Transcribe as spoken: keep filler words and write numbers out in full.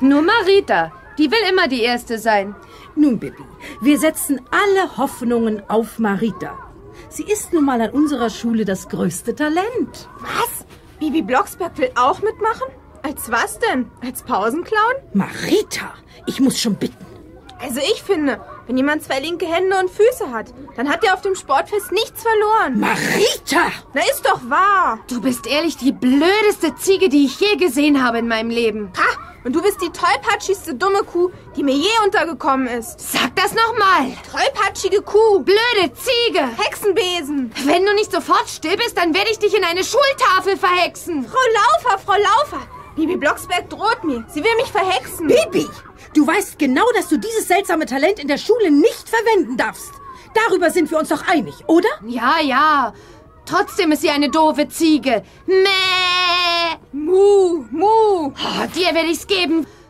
Nur Marita. Die will immer die Erste sein. Nun, Bibi, wir setzen alle Hoffnungen auf Marita. Sie ist nun mal an unserer Schule das größte Talent. Was? Bibi Blocksberg will auch mitmachen? Als was denn? Als Pausenclown? Marita, ich muss schon bitten. Also ich finde, wenn jemand zwei linke Hände und Füße hat, dann hat er auf dem Sportfest nichts verloren. Marita! Na, ist doch wahr. Du bist ehrlich die blödeste Ziege, die ich je gesehen habe in meinem Leben. Ha! Und du bist die tollpatschigste dumme Kuh, die mir je untergekommen ist. Sag das nochmal. Tollpatschige Kuh. Blöde Ziege. Hexenbesen. Wenn du nicht sofort still bist, dann werde ich dich in eine Schultafel verhexen. Frau Laufer, Frau Laufer. Bibi Blocksberg droht mir. Sie will mich verhexen. Bibi, du weißt genau, dass du dieses seltsame Talent in der Schule nicht verwenden darfst. Darüber sind wir uns doch einig, oder? Ja, ja. Trotzdem ist sie eine doofe Ziege. Mäh. Mu, mu. Oh, dir werde ich's geben.